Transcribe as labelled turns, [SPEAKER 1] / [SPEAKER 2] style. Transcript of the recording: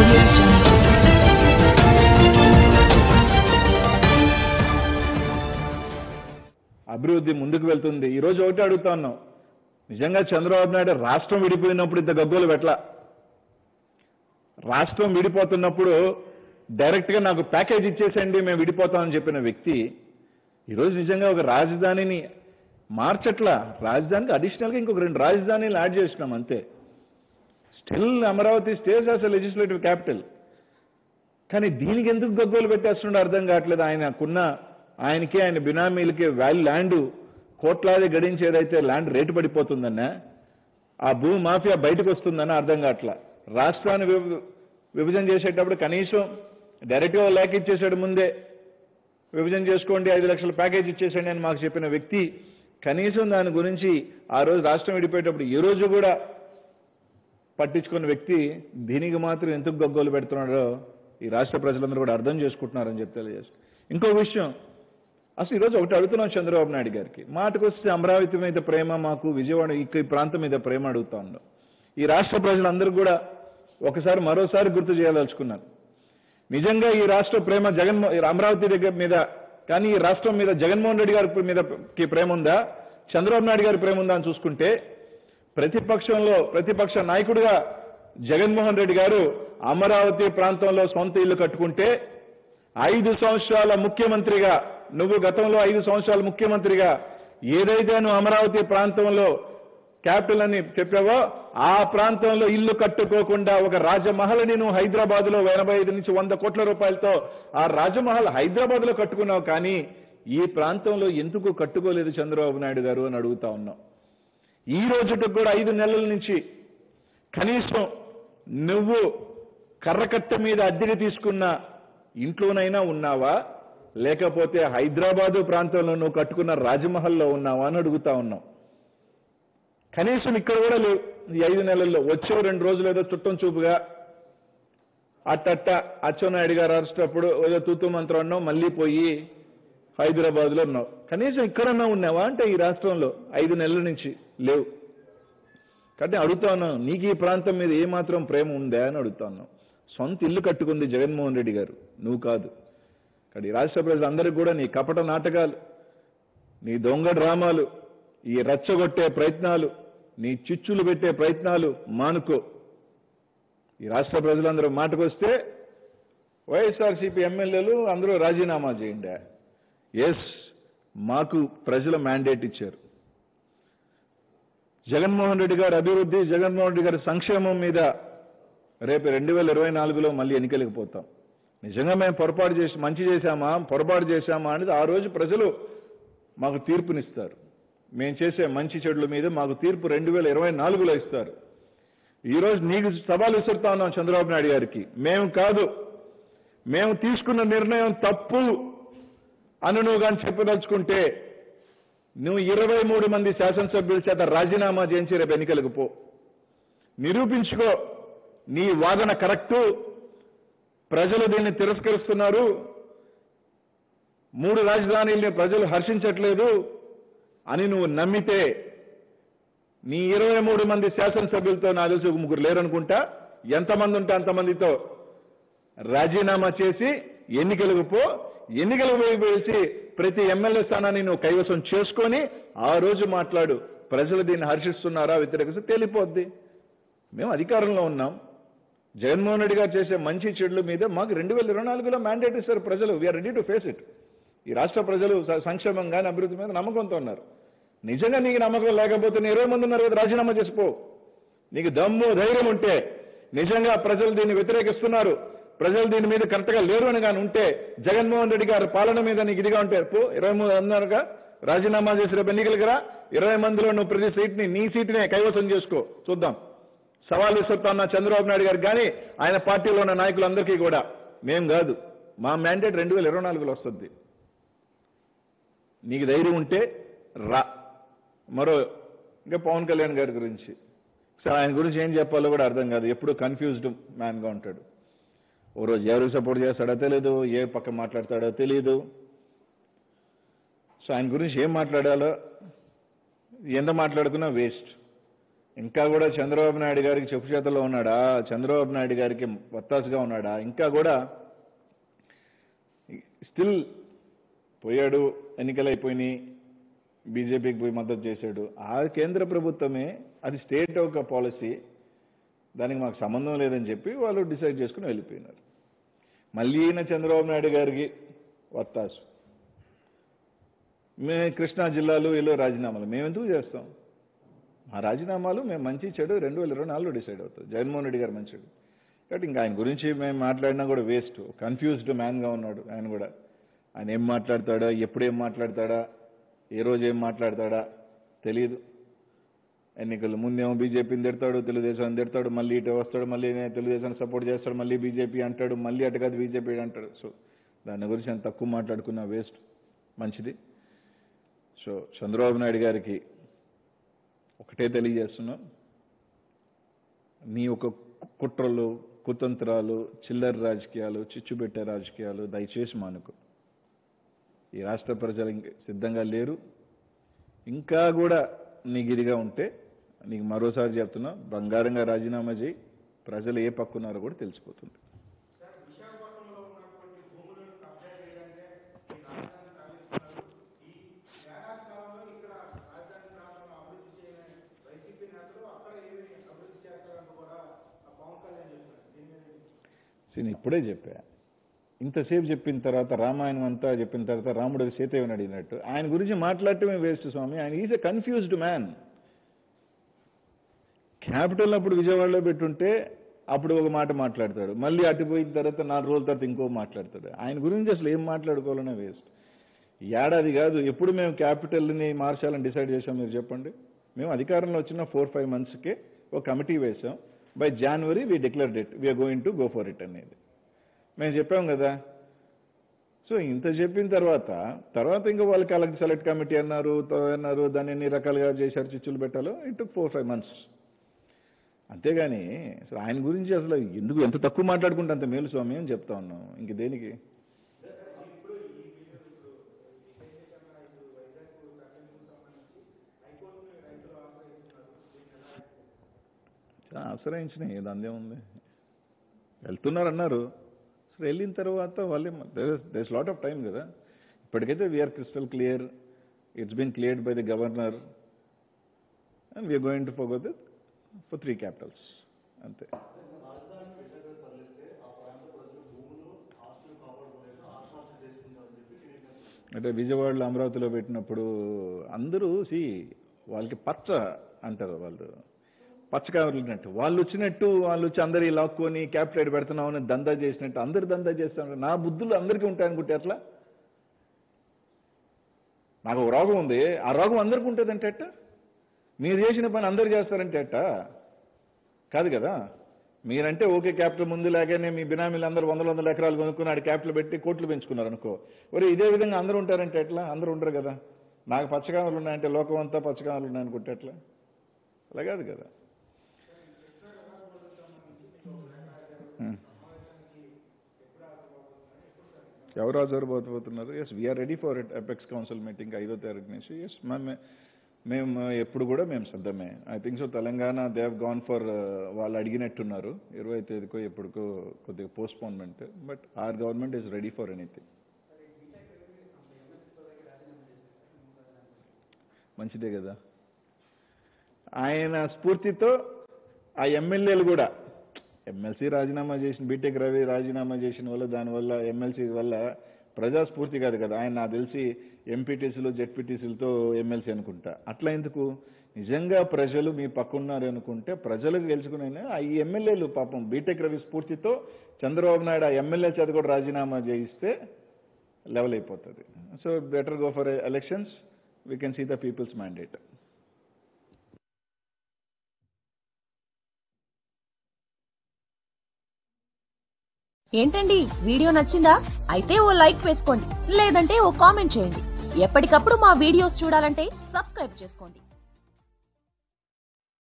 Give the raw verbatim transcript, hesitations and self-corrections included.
[SPEAKER 1] audio jungle.
[SPEAKER 2] అభివృద్ధి ముందుకు వెళ్తుంది. ఈ రోజు ఒకటి అడుగుతా ఉన్నాం, నిజంగా చంద్రబాబు నాయుడు రాష్ట్రం విడిపోయినప్పుడు ఇంత గగ్గోలు పెట్టలా. రాష్ట్రం విడిపోతున్నప్పుడు డైరెక్ట్గా నాకు ప్యాకేజ్ ఇచ్చేసండి మేము విడిపోతామని చెప్పిన వ్యక్తి ఈరోజు నిజంగా ఒక రాజధానిని మార్చట్లా. రాజధానికి అడిషనల్గా ఇంకొక రెండు రాజధానిలు యాడ్ చేసినాం అంతే. Still Amaravati stays as a legislative capital. కానీ దీనికి ఎందుకు గగ్గోలు పెట్టేస్తుండో అర్థం కావట్లేదు. ఆయనకున్న ఆయనకి ఆయన బినామీలకి వాల్యూ ల్యాండ్ కోట్లాది గడించేదైతే ల్యాండ్ రేటు పడిపోతుందన్న, ఆ భూ మాఫియా బయటకు వస్తుందని అర్థం కావట్లా. రాష్ట్రాన్ని విభజన చేసేటప్పుడు కనీసం డైరెక్ట్గా లేఖ ఇచ్చేసాడు, ముందే విభజన చేసుకోండి ఐదు లక్షల ప్యాకేజ్ ఇచ్చేసండి అని మాకు చెప్పిన వ్యక్తి కనీసం దాని గురించి ఆ రోజు రాష్ట్రం విడిపోయేటప్పుడు ఈ రోజు కూడా పట్టించుకున్న వ్యక్తి దీనికి మాత్రం ఎందుకు గగ్గోలు పెడుతున్నాడో ఈ రాష్ట్ర ప్రజలందరూ కూడా అర్థం చేసుకుంటున్నారని చెప్పి తెలియజేస్తారు. ఇంకో విషయం, అసలు ఈరోజు ఒకటి అడుగుతున్నాం చంద్రబాబు నాయుడు గారికి. మాటకు వస్తే అమరావతి మీద ప్రేమ, మాకు విజయవాడ ఈ ప్రాంతం మీద ప్రేమ అడుగుతా ఉన్నాం. ఈ రాష్ట్ర ప్రజలందరూ కూడా ఒకసారి మరోసారి గుర్తు చేయదలుచుకున్నారు. నిజంగా ఈ రాష్ట్ర ప్రేమ జగన్మో అమరావతి దగ్గర మీద కానీ ఈ రాష్ట్రం మీద జగన్మోహన్ రెడ్డి గారి మీదకి ప్రేమ ఉందా, చంద్రబాబు నాయుడు గారి ప్రేమ ఉందా అని చూసుకుంటే, ప్రతిపక్షంలో ప్రతిపక్ష నాయకుడిగా జగన్మోహన్ రెడ్డి గారు అమరావతి ప్రాంతంలో సొంత ఇల్లు కట్టుకుంటే, ఐదు సంవత్సరాల ముఖ్యమంత్రిగా నువ్వు గతంలో ఐదు సంవత్సరాల ముఖ్యమంత్రిగా ఏదైతే నువ్వు అమరావతి ప్రాంతంలో క్యాపిటల్ అని చెప్పావో ఆ ప్రాంతంలో ఇల్లు కట్టుకోకుండా ఒక రాజమహల్ని నువ్వు హైదరాబాద్ లో ఎనభై ఐదు నుంచి వంద కోట్ల రూపాయలతో ఆ రాజమహల్ హైదరాబాద్ లో కట్టుకున్నావు. కానీ ఈ ప్రాంతంలో ఎందుకు కట్టుకోలేదు చంద్రబాబు నాయుడు గారు అని అడుగుతా ఉన్నాం. ఈ రోజుకి కూడా ఐదు నెలల నుంచి కనీసం నువ్వు కర్రకట్ట మీద అద్దెకి తీసుకున్న ఇంట్లోనైనా ఉన్నావా, లేకపోతే హైదరాబాదు ప్రాంతంలో నువ్వు కట్టుకున్న రాజమహల్లో ఉన్నావా అని అడుగుతా ఉన్నాం. కనీసం ఇక్కడ కూడా లేవు. ఈ ఐదు నెలల్లో వచ్చే రెండు రోజులు ఏదో చుట్టం చూపుగా అట్టట్ట అచ్చెన్నాయుడు గారు అరెస్టప్పుడు ఏదో తూతూ మంత్రం అన్నావు, మళ్ళీ పోయి హైదరాబాద్ లో ఉన్నావు. కనీసం ఇక్కడన్నా ఉన్నావా అంటే ఈ రాష్ట్రంలో ఐదు నెలల నుంచి లేవు. కాబట్టి అడుగుతా ఉన్నాం, నీకు ఈ ప్రాంతం మీద ఏమాత్రం ప్రేమ ఉందా అని అడుగుతా ఉన్నాం. సొంత ఇల్లు కట్టుకుంది జగన్మోహన్ రెడ్డి గారు, నువ్వు కాదు. కానీ రాష్ట్ర ప్రజలందరికీ కూడా నీ కపట నాటకాలు, నీ దొంగ డ్రామాలు, ఈ రచ్చగొట్టే ప్రయత్నాలు, నీ చిచ్చులు పెట్టే ప్రయత్నాలు మానుకో. ఈ రాష్ట్ర ప్రజలందరూ మాటకొస్తే వైఎస్ఆర్సీపీ ఎమ్మెల్యేలు అందరూ రాజీనామా చేయండి. ఎస్, మాకు ప్రజల మ్యాండేట్ ఇచ్చారు. జగన్మోహన్ రెడ్డి గారి అభివృద్ధి, జగన్మోహన్ రెడ్డి గారి సంక్షేమం మీద రేపు రెండు వేల ఇరవై నాలుగులో మళ్ళీ ఎన్నికలకు పోతాం. నిజంగా మేము పొరపాటు చేసి మంచి చేశామా పొరపాటు చేశామా అనేది ఆ రోజు ప్రజలు మాకు తీర్పునిస్తారు. మేము చేసే మంచి చెడుల మీద మాకు తీర్పు రెండు వేల ఇరవై నాలుగులో ఇస్తారు. ఈరోజు నీకు సవాలు విసురుతా ఉన్నాం చంద్రబాబు నాయుడు గారికి. మేము కాదు, మేము తీసుకున్న నిర్ణయం తప్పు అని నువ్వు కానీ చెప్పదలుచుకుంటే నువ్వు ఇరవై మూడు మంది శాసనసభ్యుల చేత రాజీనామా చేయించి రేపు ఎన్నికలకు పో, నిరూపించుకో నీ వాదన కరెక్టు. ప్రజలు దీన్ని తిరస్కరిస్తున్నారు, మూడు రాజధానుల్ని ప్రజలు హర్షించట్లేదు అని నువ్వు నమ్మితే నీ ఇరవై మూడు మంది శాసనసభ్యులతో నా తెలిసి ముగ్గురు లేరనుకుంటా, ఎంతమంది ఉంటే అంతమందితో రాజీనామా చేసి ఎన్నికలకు పో. ఎన్నికలకు వేసి ప్రతి ఎమ్మెల్యే స్థానాన్ని నువ్వు కైవసం చేసుకొని ఆ రోజు మాట్లాడు. ప్రజలు దీన్ని హర్షిస్తున్నారా వ్యతిరేకిస్తే తేలిపోద్ది. మేము అధికారంలో ఉన్నాం. జగన్మోహన్ రెడ్డి గారు చేసే మంచి చెడుల మీద మాకు రెండు వేల ఇరవై నాలుగులో మ్యాండేట్ ఇస్తారు ప్రజలు. We're ready to face it. ఈ రాష్ట్ర ప్రజలు సంక్షేమం కానీ అభివృద్ధి మీద నమ్మకంతో ఉన్నారు. నిజంగా నీకు నమ్మకం లేకపోతే నీ ఇరవై మంది ఉన్నారు కదా, రాజీనామా చేసిపో. నీకు దమ్ము ధైర్యం ఉంటే, నిజంగా ప్రజలు దీన్ని వ్యతిరేకిస్తున్నారు, ప్రజలు దీని మీద కరెక్ట్గా లేరు అని కానీ ఉంటే, జగన్మోహన్ రెడ్డి గారి పాలన మీద నీకు ఇదిగా ఉంటే పో, ఇరవై మూడు అన్నారుగా రాజీనామా చేసి రేపు ఎన్నికలకు రా. ఇరవై మందిలో నువ్వు ప్రతి సీట్ని నీ సీటునే కైవసం చేసుకో, చూద్దాం. సవాల్ విసురుతున్న చంద్రబాబు నాయుడు గారికి కానీ ఆయన పార్టీలో ఉన్న నాయకులందరికీ కూడా, మేం కాదు, మా మ్యాండేట్ రెండు వేల ఇరవై నాలుగులో వస్తుంది. నీకు ధైర్యం ఉంటే రా. మరో ఇంకా పవన్ కళ్యాణ్ గారి గురించి సరే, ఆయన గురించి ఏం చెప్పాలో కూడా అర్థం కాదు. ఎప్పుడు కన్ఫ్యూజ్డ్ మ్యాన్గా ఉంటాడు. ఓ రోజు ఎవరికి సపోర్ట్ చేస్తాడో తెలియదు, ఏ పక్క మాట్లాడతాడో తెలియదు. సో ఆయన గురించి ఏం మాట్లాడాలో ఎంత మాట్లాడుకున్నా వేస్ట్. ఇంకా కూడా చంద్రబాబు నాయుడు గారికి చెప్పు చేతల్లో ఉన్నాడా, చంద్రబాబు నాయుడు గారికి వత్తాసుగా ఉన్నాడా, ఇంకా కూడా స్టిల్ పోయాడు, ఎన్నికలు అయిపోయినాయి, బీజేపీకి పోయి మద్దతు చేశాడు. ఆ కేంద్ర ప్రభుత్వమే అది స్టేట్ ఒక పాలసీ, దానికి మాకు సంబంధం లేదని చెప్పి వాళ్ళు డిసైడ్ చేసుకుని వెళ్ళిపోయినారు. మళ్ళీ ఈయన చంద్రబాబు నాయుడు గారికి వత్తాసు. మేము కృష్ణా జిల్లాలో వీళ్ళు రాజీనామాలు మేము ఎందుకు చేస్తాం? ఆ రాజీనామాలు మేము మంచి చెడు రెండు వేల ఇరవై నాలుగులో డిసైడ్ అవుతుంది. జగన్మోహన్ రెడ్డి గారు మంచిడు కాబట్టి ఇంకా ఆయన గురించి మేము మాట్లాడినా కూడా వేస్ట్. కన్ఫ్యూజ్డ్ మ్యాన్గా ఉన్నాడు ఆయన కూడా. ఆయన ఏం మాట్లాడతాడా, ఎప్పుడు ఏం మాట్లాడతాడా, ఏ రోజు ఏం మాట్లాడతాడా తెలియదు. ఎన్నికలు ముందేమో బీజేపీని తిడతాడు, తెలుగుదేశాన్ని తిడతాడు, మళ్ళీ ఇటు వస్తాడు, మళ్ళీ తెలుగుదేశాన్ని సపోర్ట్ చేస్తాడు, మళ్ళీ బీజేపీ అంటాడు, మళ్ళీ అటు కాదు బీజేపీ అంటాడు. సో దాని గురించి నేను తక్కువ మాట్లాడుకున్నా వేస్ట్. మంచిది. సో చంద్రబాబు నాయుడు గారికి ఒకటే తెలియజేస్తున్నాం, నీ ఒక కుట్రలు, కుతంత్రాలు, చిల్లర రాజకీయాలు, చిచ్చుబెట్టే రాజకీయాలు దయచేసి మానుకో. ఈ రాష్ట్ర ప్రజలు సిద్ధంగా లేరు. ఇంకా కూడా నీకు ఇదిగా ఉంటే నీకు మరోసారి చెప్తున్నా, బంగారంగా రాజీనామా చేయి. ప్రజలు ఏ పక్కున్నారో కూడా తెలిసిపోతుంది. నేను ఇప్పుడే చెప్పా, ఇంతసేపు చెప్పిన తర్వాత రామాయణం అంతా చెప్పిన తర్వాత రాముడు సీతయ్యని అడిగినట్టు ఆయన గురించి మాట్లాడటమే వేస్ట్ స్వామి. ఆయన is a confused man. Capital అప్పుడు విజయవాడలో పెట్టుంటే అప్పుడు ఒక మాట మాట్లాడతాడు, మళ్ళీ అటుపోయిన తర్వాత నాలుగు రోజుల తర్వాత ఇంకో మాట్లాడతాడు. ఆయన గురించి అసలు ఏం మాట్లాడుకోవాలనే వేస్ట్. ఏడాది కాదు, ఎప్పుడు మేము క్యాపిటల్ని మార్చాలని డిసైడ్ చేసాం మీరు చెప్పండి? మేము అధికారంలో వచ్చిన ఫోర్ ఫైవ్ మంత్స్కే ఒక కమిటీ వేసాం. By January we declared it, we're going to go for it అనేది మేము చెప్పాం కదా. సో ఇంత చెప్పిన తర్వాత తర్వాత ఇంకా వాళ్ళు కలెక్ట్ సెలెక్ట్ కమిటీ అన్నారు అన్నారు దాన్ని ఎన్ని రకాలుగా చేశారు, చిచ్చులు పెట్టాలో. ఇట్ ఫోర్ ఫైవ్ మంత్స్ అంతేగాని అసలు ఆయన గురించి అసలు ఎందుకు ఎంత తక్కువ మాట్లాడుకుంటే అంత మేలు స్వామి అని చెప్తా ఉన్నాం. ఇంక దేనికి? ఆశ్రయించినాయి, దాని ఉంది. వెళ్తున్నారు అన్నారు, అసలు వెళ్ళిన తర్వాత వాళ్ళే దేస్ లాట్ ఆఫ్ టైం కదా. ఇప్పటికైతే we are crystal clear, it's been cleared by the governor and we are going to forgo this for three capitals అంతే. అంటే విజయవాడలో అమరావతిలో పెట్టినప్పుడు అందరూ సి వాళ్ళకి పచ్చ అంటారు, వాళ్ళు పచ్చకారులున్నట్టు వాళ్ళు వచ్చినట్టు వాళ్ళు వచ్చి అందరి లాక్కొని క్యాపిటల్ పెడుతున్నామని దందా చేసినట్టు అందరు దందా చేస్తున్నారు. నా బుద్ధులు అందరికీ ఉంటాయనుకుంటే అట్లా? నాకు ఒక రోగం ఉంది, ఆ రోగం అందరికీ ఉంటుందంటే అట్ట? మీరు చేసిన పని అందరు చేస్తారంటే అట్ట కాదు కదా. మీరంటే ఓకే, క్యాపిటల్ ముందు లాగానే మీ బినామీలు అందరూ వందల వందల ఎకరాలు కొనుక్కుని ఆడి క్యాపిటల్ పెట్టి కోట్లు పెంచుకున్నారు అనుకో, ఒరే ఇదే విధంగా అందరూ ఉంటారంటే ఎట్లా? అందరూ ఉండరు కదా. నాకు పచ్చకామలు ఉన్నాయంటే లోకం అంతా పచ్చకామలు ఉన్నాయనుకుంటే ఎట్లా? అలా కాదు కదా. ఎవరు హాజరుపోతున్నారు? Yes we are ready for it. Apex council meeting ఐదో తారీఖు నుంచి. ఎస్ మేము ఎప్పుడు కూడా మేము సిద్ధమే. I think so Telangana they have gone for వాళ్ళు అడిగినట్టున్నారు ఇరవై తేదీకో ఎప్పుడుకో కొద్దిగా postponement. But our government is ready for anything. మంచిదే కదా. ఆయన స్ఫూర్తితో ఆ ఎమ్మెల్యేలు కూడా ఎమ్మెల్సీ రాజీనామా చేసిన, బీటెక్ రవి రాజీనామా చేసిన వల్ల దానివల్ల ఎమ్మెల్సీ వల్ల ప్రజాస్ఫూర్తి కాదు కదా. ఆయన నాకు తెలిసి ఎంపీటీసీలు జెడ్పీటీసీలతో ఎమ్మెల్సీ అనుకుంటా. అట్లా ఎందుకు? నిజంగా ప్రజలు మీ పక్కన్నారు అనుకుంటే ప్రజలకు గెలుచుకునే ఈ ఎమ్మెల్యేలు పాపం బీటెక్ రవి స్ఫూర్తితో చంద్రబాబు నాయుడు ఆ ఎమ్మెల్యే చేత కూడా రాజీనామా చేయిస్తే లెవెల్ అయిపోతుంది. So better go for elections, we can see the people's mandate.
[SPEAKER 1] ఏంటండి వీడియో నచ్చిందా? అయితే ఓ లైక్ వేసుకోండి, లేదంటే ఓ కామెంట్ చేయండి. ఎప్పటికప్పుడు మా వీడియోస్ చూడాలంటే సబ్స్క్రైబ్ చేసుకోండి.